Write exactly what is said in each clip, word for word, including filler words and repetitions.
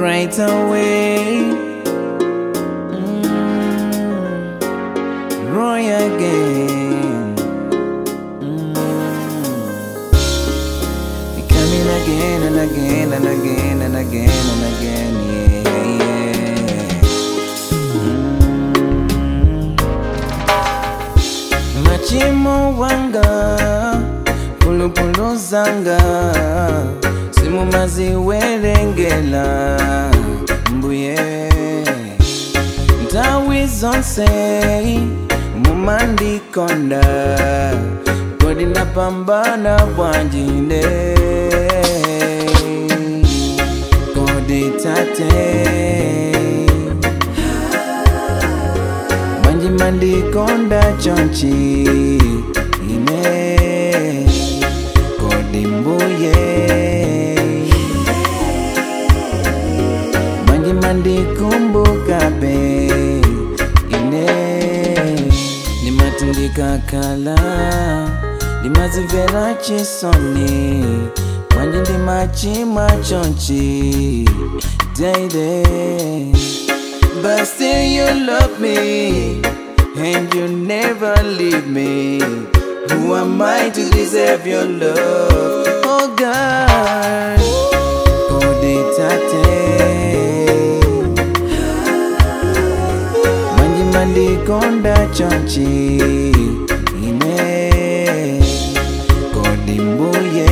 right away. Mm. Roy again. Mm. Coming again and again and again and again and again, yeah, yeah. Mm. Machimo wanga, pulu pulu zanga, simu mazi werengela, mbuye. Ntawi zonse, mumandi konda, kodi na pambana bwanjinde. Kodi tate, banji mandi konda chonchi, ine. Kodi mbuye, banji mandi kumbuka be, ine. Ni matindika kala, ni mazivera chisoni, wanji ndi machi machonchi, day day. But still you love me, and you never leave me. Who am I to deserve your love? Oh God, kodi tate, manji mandi konda chonchi, ine. Kodi mbuye,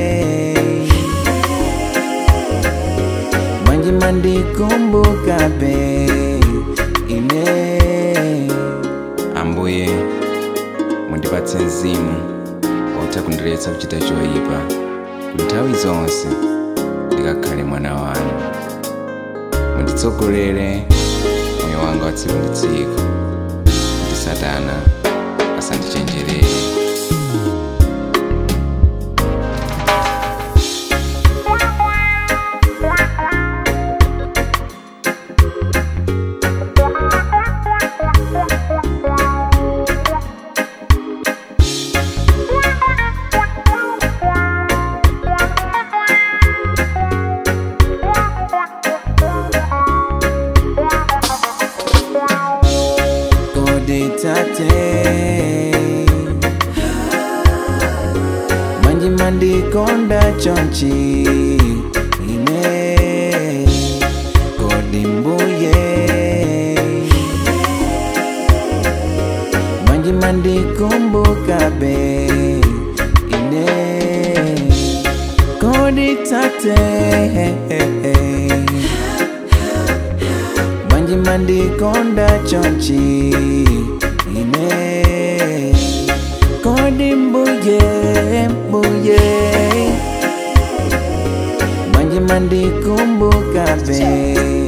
manji mandi kumbuka be, ine. Ambuye, mundipatse mzimu wotakundiretsa kuchita choyipa, nthawi zonse ndikakhale mwana wanu. Munditsogolere moyo wanga wa tsiku ndi tsiku, kuti Satana asandichenjerere. Kodi tate, manji mandi konda chonchi, ine. Kodi mbuye, manji mandi kumbuka be, ine. Kodi tate, manji mandi konda chonchi, ine. Kodi mbuye, mbuye, manji mandi kumbuka be.